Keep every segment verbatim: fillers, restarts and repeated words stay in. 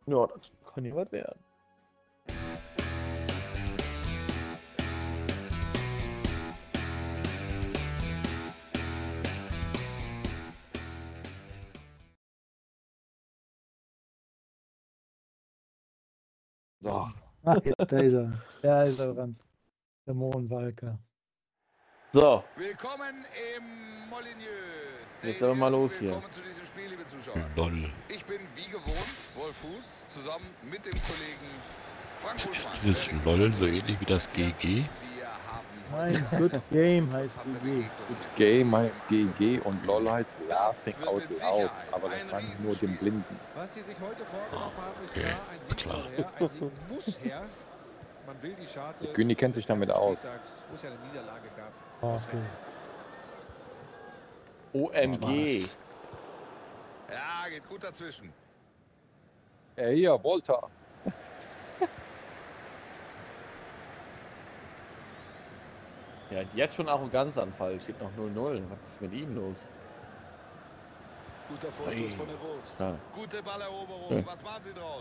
Ja, das kann ja was werden. So. Ah, jetzt, da ist er. Da ist er dran. Der Mohnwalker. So. Willkommen im Molyneux. Jetzt aber mal los hier. Willkommen zu diesem Spiel, liebe Zuschauer. Lol. Ich bin wie gewohnt Wolf Fuß, zusammen mit dem Kollegen Frank Ist Buschmann. dieses LOL so ähnlich wie das G G? Wir haben Nein, Good Game heißt G G. Good Game heißt G G und LOL heißt Laughing Out Loud. Aber das sagen nur den Blinden. Was sie sich heute vorgenommen haben, ist Okay, klar, ein Sieg klar. soll her, ein Sieg muss her. Man will die Scharte. Der Günni kennt sich damit aus. Wo es ja eine Niederlage gab. Oh, okay. O M G. Ja, geht gut dazwischen. Ey, hier, Volta. Ja, jetzt schon Arroganzanfall. Steht noch null null. Was ist mit ihm los? Guter Vorstoß Hey. von der Wolves. Ja. Gute Balleroberung. Ja. Was machen sie draus?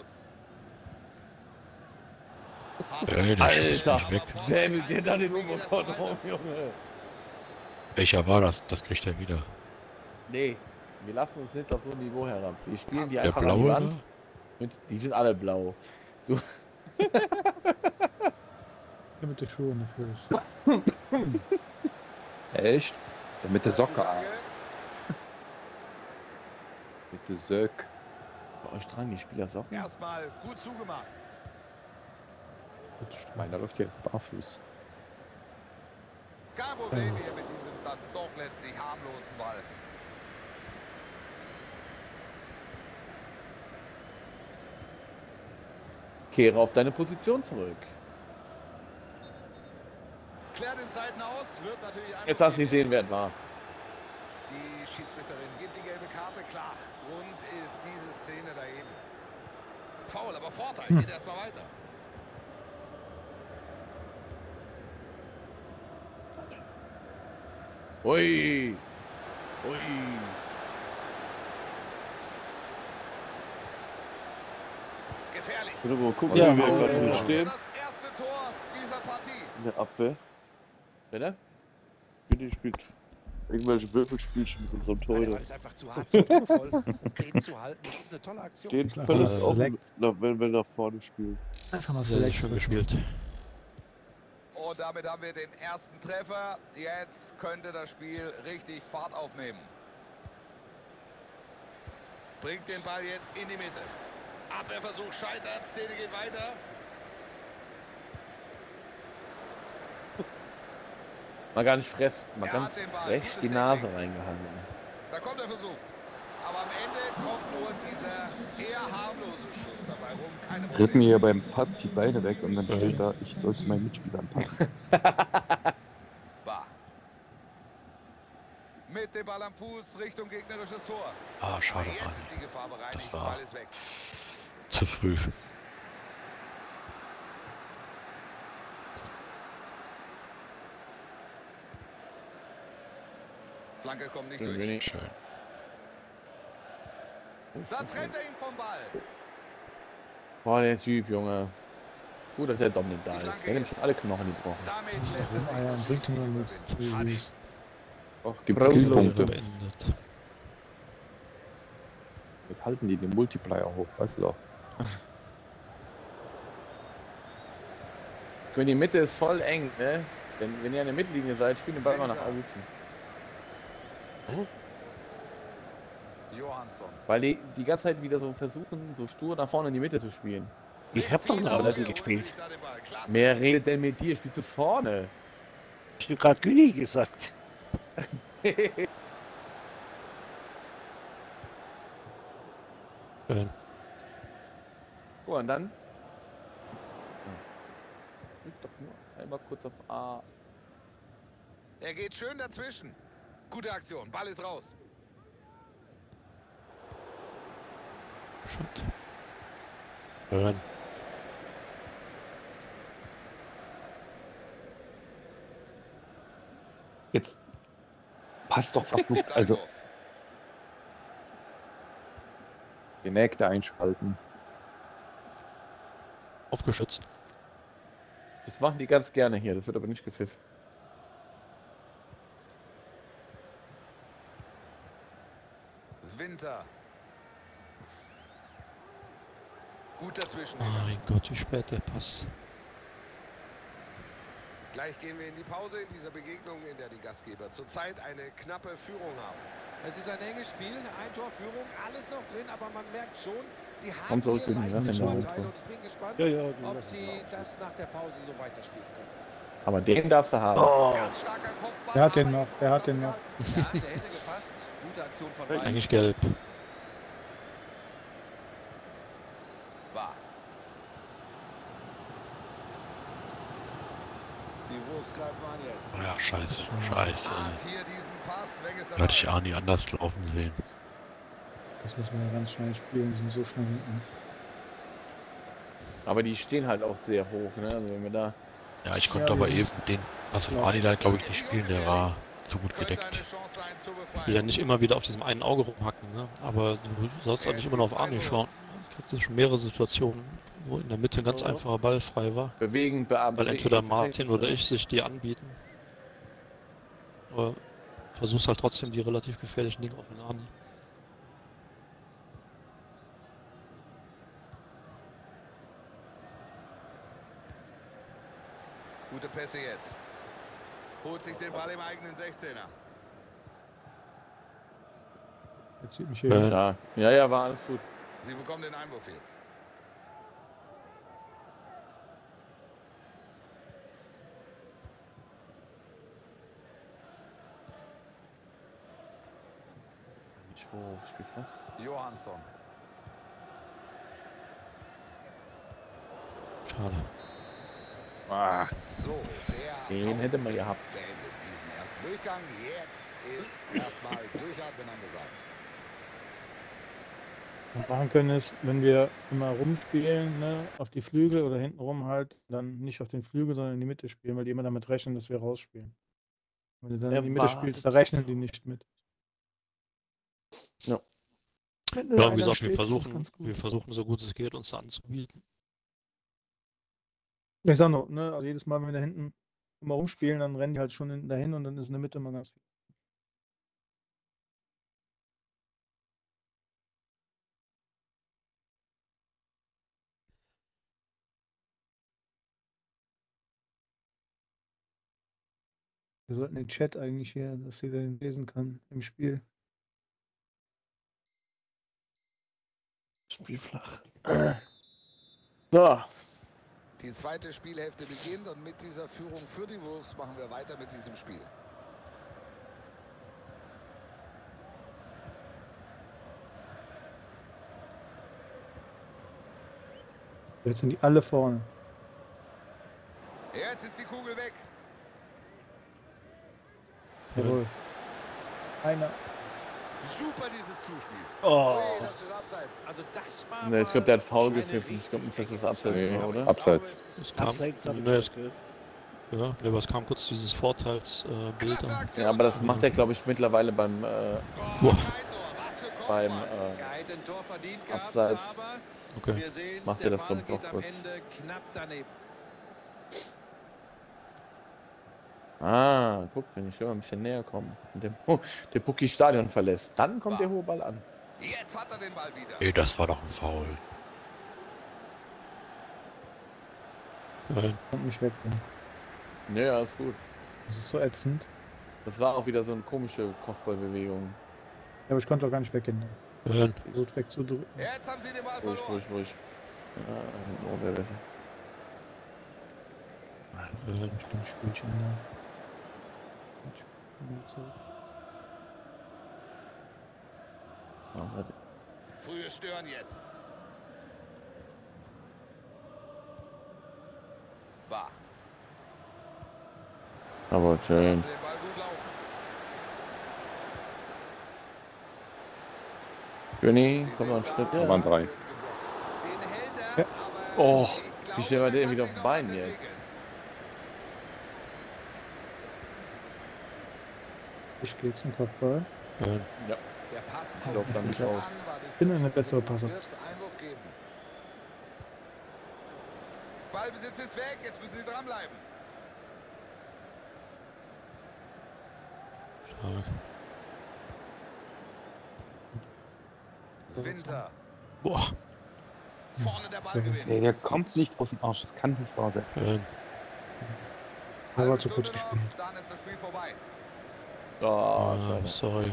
Ey, der schießt Alter, nicht weg. Säbel dir da den Oberkörper rum, Junge. Welcher war das? Das kriegt er wieder. Nee, wir lassen uns nicht auf so ein Niveau herab. Wir spielen die Der einfach an die blaue Wand. da? Und die sind alle blau. Du, Der mit den Schuhen dafür ist. echt? Der mit der Socke an. Flanke. Mit der Söck. Bei euch tragen die Spieler Socken? Erstmal gut zugemacht. Meiner läuft hier barfuß. Kein Problem hier mit diesem dann doch letztlich harmlosen Ball. Kehre auf deine Position zurück. Klärt den Zeiten aus, wird natürlich einfach Jetzt hast du gesehen, wer es war. Die Schiedsrichterin gibt die gelbe Karte, klar. Grund ist diese Szene da eben. Foul, aber Vorteil, geht erstmal weiter. Ui. Ui. Gefährlich. Ich will mal gucken, Ja, wie wir oh, gerade ja. hier stehen. Das erste Tor dieser Partie. In der Abwehr. Bitte? Günni spielt irgendwelche Würfelspielchen mit unserem Weil Torhüter. es einfach zu hart, zu druckvoll. Und den zu halten, das ist eine tolle Aktion. Den Klar, fällt es das auch, Select. na, wenn wir nach vorne spielen. Einfach mal Sehr, sehr Select. schön gespielt. Und damit haben wir den ersten Treffer. Jetzt könnte das Spiel richtig Fahrt aufnehmen. Bringt den Ball jetzt in die Mitte. Abwehrversuch scheitert, Szene geht weiter. Mal gar nicht fress, mal Er ganz hat den Ball. frech Gutes die Nase Technik. reingehalten. Da kommt der Versuch. Aber am Ende kommt nur dieser eher harmlose Schuss dabei rum. Keine Ritt mir hier Probleme. beim Pass die Beine weg und dann steht da, ich soll zu meinen Mitspielern passen. War. Mit dem Ball am Fuß Richtung gegnerisches Tor. Ah, schade, Jetzt Mann. ist die Gefahr bereinigt. Das Der war- Ball ist weg. Zu früh. Flanke kommt nicht Den durch. will ich. Schön. Da trennt er ihn vom Ball. Boah, der Typ, Junge. Gut, dass der Dominik da Die ist. Flanke Der hat nämlich jetzt. schon alle Knochen gebrochen. Damit lässt es Warum sich Eiern? nicht Bringt nur überwinden. nichts. Adi. Och, Gibt's Brotlos. Killpunkte? Beendet. Jetzt halten die den Multiplier hoch, weißt du doch. Wenn die Mitte ist voll eng, ne? Wenn, wenn ihr an der Mittellinie seid, spielt den Ball mal nach außen. Johansson. Weil die die ganze Zeit wieder so versuchen, so stur nach vorne in die Mitte zu spielen. Ich hab doch gerade draußen das gespielt. Wer redet denn mit dir? Spielst du vorne? Ich hab gerade Günni gesagt. Schön. Guck mal, und dann. Drück doch nur einmal kurz auf A. Er geht schön dazwischen. Gute Aktion. Ball ist raus. Shot. Schön. Jetzt passt doch verflucht. Also Einwurf. Genägte einschalten. Aufgeschützt. Das machen die ganz gerne hier, das wird aber nicht gepfiffen. Winter. Gut dazwischen. Mein Gott, wie spät der Pass. Gleich gehen wir in die Pause in dieser Begegnung, in der die Gastgeber zurzeit eine knappe Führung haben. Es ist ein enges Spiel, ein Tor Führung, alles noch drin, aber man merkt schon, sie haben Komm zurück, hier Günni, leichte lass ihn da Vorteile hoch. und ich bin gespannt, Ja, ja, die ob lassen sie wir das nach der Pause so weiterspielen können. Aber den darfst du haben. Oh, Ganz starker Kopfball, der hat den aber noch, der hat den noch. Ja, der hätte gepasst. Gute Aktion von beiden. Eigentlich gelb. War. Die Wolves greifen an jetzt. Oh ja, scheiße. Scheiße. Hat hier diesen Pass, weg ist er. Da hatte ich Arni anders laufen sehen. Das müssen wir ganz schnell spielen, die sind so schnell hinten. Aber die stehen halt auch sehr hoch, ne? Also wenn wir da. Ja, ich konnte Ja, aber das- eben den Pass auf Arni da, glaube ich, nicht spielen. Der war zu gut gedeckt. Ich will ja nicht immer wieder auf diesem einen Auge rumhacken, ne? Aber du sollst auch nicht immer nur auf Arni schauen. Du hast schon mehrere Situationen, wo in der Mitte ein ganz einfacher Ball frei war. Bewegen, bearbeiten. Weil entweder Martin oder ich sich die anbieten. Aber versuchst halt trotzdem die relativ gefährlichen Dinge auf den Arni. Gute Pässe jetzt. Holt sich den Ball im eigenen sechzehner. Jetzt sieht mich hier. Äh, Ja, ja, ja, war alles gut. Sie bekommen den Einwurf jetzt. Nicht hoch, spiel flach. Johansson. Schade. Ah, So, der den hätte man gehabt. beendet diesen ersten Durchgang. Jetzt ist erstmal durchatmen angesagt. Was wir machen können ist, wenn wir immer rumspielen, ne, auf die Flügel oder hinten rum halt, dann nicht auf den Flügel, sondern in die Mitte spielen, weil die immer damit rechnen, dass wir rausspielen. Wenn du dann in die Mitte Erwartet. spielst, da rechnen die nicht mit. Ja. Wenn Ja, wie einer gesagt, steht, wir ist das versuchen, ganz gut. wir versuchen so gut es geht, uns da anzubieten. Ich sag noch, ne, also jedes Mal, wenn wir da hinten immer rumspielen, dann rennen die halt schon in, dahin und dann ist in der Mitte immer ganz viel. Wir sollten den Chat eigentlich hier, dass jeder den lesen kann im Spiel. Spiel flach. So, Die zweite Spielhälfte beginnt und mit dieser Führung für die Wolves machen wir weiter mit diesem Spiel. Jetzt sind die alle vorne. Jetzt ist die Kugel weg. Jawohl. Einer. Super dieses Zuspiel. Oh. Ui, das ist abseits. Also das war ne, ich glaube, der hat faul eine gepfiffen. Ich glaube nicht, dass das richtige abseits Ecke. war, oder? Abseits. Es kam, ne, es, ja, aber es kam kurz dieses Vorteilsbild äh, Bild Klasse an. Aktion. Ja, aber das macht er, glaube ich, mittlerweile beim, äh, Oh, Boah. kein Tor. Was für Kopfball. beim, äh, Er hätte ein Tor verdient gehabt, Abseits. aber Okay. wir sehen, Macht der er das, Ball glaub ich, geht auch am kurz. Ende knapp daneben. ah, guck, wenn ich immer ein bisschen näher komme und der, oh, der Pucki Stadion verlässt, dann kommt der hohe Ball an. Jetzt hat er den Ball wieder. Ey, das war doch ein Foul. Nein. Kommt nicht weg. Ne? Ja, ja, ist gut. Das ist so ätzend. Das war auch wieder so eine komische Kopfballbewegung. Ja, aber ich konnte auch gar nicht weggehen. Ne? Nein. Versucht wegzudrücken. Jetzt haben sie den Ball Ruhig, verloren. ruhig, ruhig. Ja, oh, wäre besser. Nein. Ich bin Spielchen da. Ich bin wieder zurück. Ja, warte. Frühes Stören jetzt. War. Aber schön. Den Ball gut laufen. Günni, komm noch einen Schritt. Da waren drei. Den hält er, Ja. aber Oh, ich wie glaube, schnell war der er wieder kann auf sich dem Bein noch jetzt? entwickeln. Ich gehe zum Kopfball. Nein. Der Pass Ich lauf da nicht raus. bin eine bessere Passer. Wird's Einwurf geben. Ballbesitz ist weg, jetzt müssen sie dranbleiben. Stark. Winter. Boah. Vorne der Ballgewinn. Der, der kommt nicht aus dem Arsch, das kann nicht wahr sein. Schön. Er war zu kurz gespielt. Dann ist das Spiel vorbei. Oh, Ah, schade. sorry.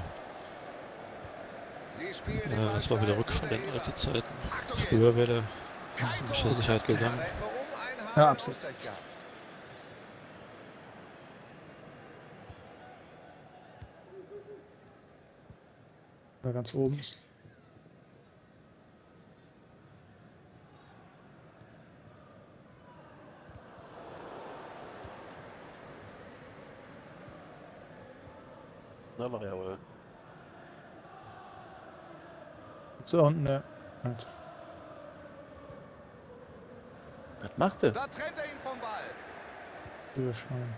Sie spielen den Ja, Ball das war wieder steil Rückfall in in der alte Mitte. Zeiten. Achtung Früher wäre der Kein mit Tor. Sicherheit gegangen. Warum ein Ja, harter abseits. Ausgleich gehabt? Da ganz oben ist. Na, war jawohl. Jetzt da unten der. Halt. Was macht er? Da trennt er ihn vom Ball. Überschauen.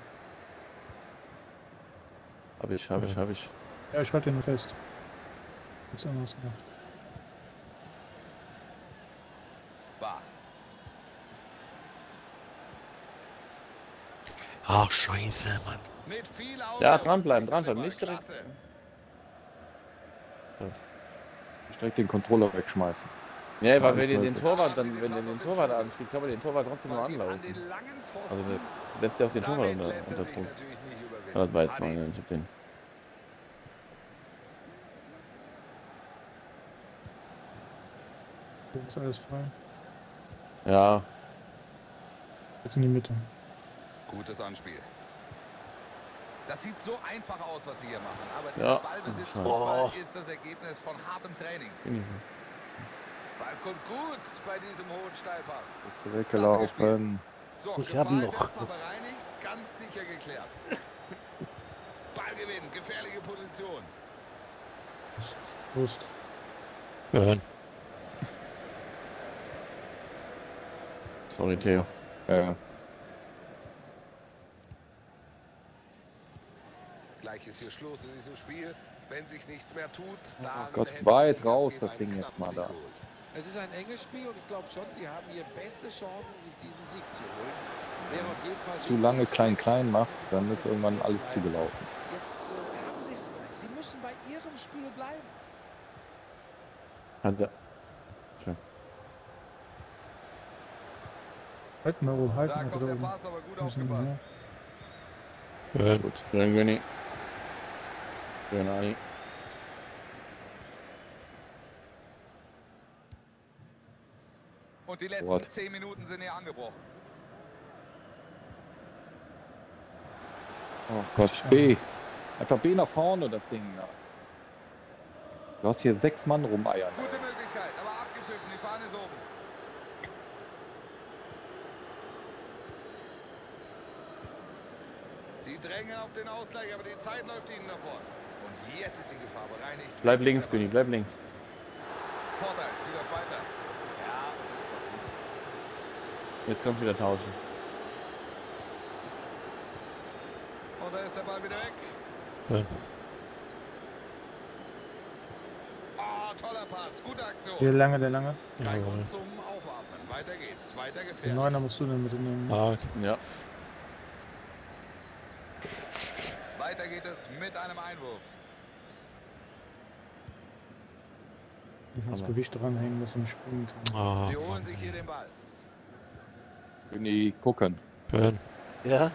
Hab ich, hab ich, hab ich. Ja, ich halte ihn fest. Nichts anderes gemacht. Bah. Ach, scheiße, Mann. Mit viel Ja, dranbleiben, dranbleiben, nicht Klasse. direkt. Ich direkt den Controller wegschmeißen. Ja, weil wenn ihr den Torwart dann, wenn ihr den Torwart anspielt, kann man den Torwart trotzdem nur Ball geht an anlaufen. den langen Pfosten. Also ne, setzt ja auch den Torwart Damit unter, lässt er unter sich Druck. natürlich nicht überwinden. Ja, das war jetzt Adi. mal, ich hab den. Oben ist alles frei. Ja, Jetzt in die Mitte. Gutes Anspiel. Das sieht so einfach aus, was sie hier machen. Aber Ja. dieser Ballbesitzfußball Oh. ist das Ergebnis von hartem Training. bin ich. Ball kommt gut bei diesem hohen Steilpass. Ist weggelaufen. So, Ich Gefahr hab ihn ist noch. erstmal bereinigt, ganz sicher geklärt. Ballgewinn, gefährliche Position. Prost. Ja, Sorry, Theo. Äh, Gleich ist hier Schluss in diesem Spiel. Wenn sich nichts mehr tut, dann oh Gott, hätten weit die raus Gastgeber das Ding einen jetzt mal knappen da. Sieg geholt. Es ist ein enges Spiel und ich glaube schon, sie haben hier beste Chancen, sich diesen Sieg zu holen. Wäre auf jeden Fall zu wichtig, lange klein-klein jetzt macht, dann ist irgendwann alles bleiben. zugelaufen. Jetzt äh, haben sie es gleich. Sie müssen bei ihrem Spiel bleiben. Hat er. Halten wir oben, Da halten wir kommt da der oben. Pass, aber gut Müssen wir aufgepasst. mehr. ja. Gut, schön, Günni. Schön, Ani. Und die letzten What? zehn Minuten sind hier angebrochen. Oh Gott, B. Einfach B nach vorne, das Ding. Ja. Du hast hier sechs Mann rumeiern. Gute Möglichkeit, aber abgepfiffen, die Fahne ist oben. Sie drängen auf den Ausgleich, aber die Zeit läuft ihnen davon. Und jetzt ist die Gefahr bereinigt. Bleib links, Günni, bleib links. Vorteil, wieder weiter. Ja, das ist doch gut. Jetzt kannst du wieder tauschen. Und da ist der Ball wieder weg. Ja. Oh, toller Pass, gute Der Aktion. lange, der lange. Kein Jawohl. Grund zum Aufatmen. Weiter geht's, weiter Den gefährlich. Neuner musst du dann mitnehmen. Stark. Ja. Weiter geht es mit einem Einwurf. Ich muss das Aber- Gewicht dranhängen, dass er nicht springen kann. Ah, Sie holen Mann. sich hier den Ball. Günni, gucken. Schön. Ja,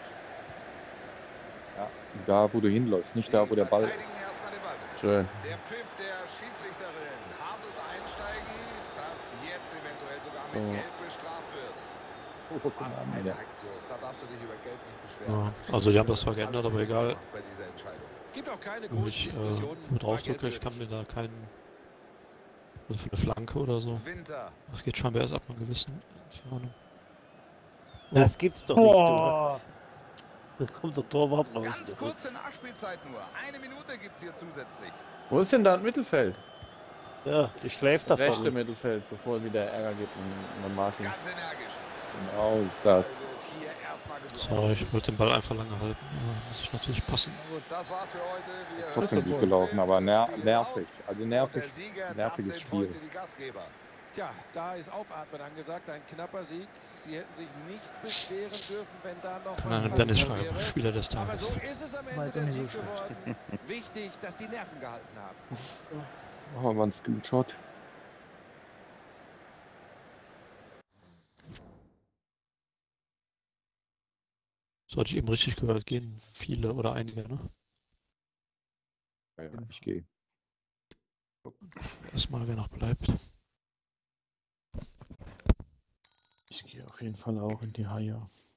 Ja. Da, wo du hinläufst, nicht da, wo der Ball Verteidigen ist. erstmal den Ballbesitz. Schön. Der Pfiff der Schiedsrichterin. Hartes Einsteigen, das jetzt eventuell sogar mit Oh. Gelb bestraft wird. Oh, guck mal Was an, eine Alter. Aktion. Da darfst du dich über Gelb nicht beschweren. Ja, also die haben das zwar geändert, aber egal. Bei dieser Entscheidung. Gibt auch keine Wenn großen ich äh, Diskussionen. wo drauf War Geld drücke, ich kann würdig. mir da keinen. Also für eine Flanke oder so. Winter. Das geht scheinbar erst ab einer gewissen Entfernung. das gibt's doch nicht. Oh, Du. Da kommt der Torwart raus. Ganz du. kurze Nachspielzeit nur. Eine Minute gibt es hier zusätzlich. Wo ist denn da das Mittelfeld? Ja, die schläft Das rechte davon. Mittelfeld, bevor es wieder Ärger gibt mit mit Martin. Ganz energisch. Genau ist das. Wird hier erstmal gesucht. Sorry, ich wollte den Ball einfach lange halten, aber muss ich natürlich passen. Gut, das war's für heute. Wir Trotzdem hören gut uns. gelaufen, aber ner Spiel ist nervig. aus. Also Und nervig, der Sieger, nerviges das sind Spiel. heute die Gastgeber. Tja, da ist Aufatmen angesagt, ein knapper Sieg. Sie hätten sich nicht beschweren dürfen, wenn da noch Kann was einem Dennis passiert schreiben, wäre. Spieler des Aber so Tages. ist es am War Ende jetzt auch der nicht so Sieg geworden. Wichtig, dass die Nerven gehalten haben. Machen wir mal einen Screenshot. So hatte ich eben richtig gehört, gehen viele oder einige, ne? Ja, ja, ich gehe. Erstmal, wer noch bleibt. Ich gehe auf jeden Fall auch in die Haie.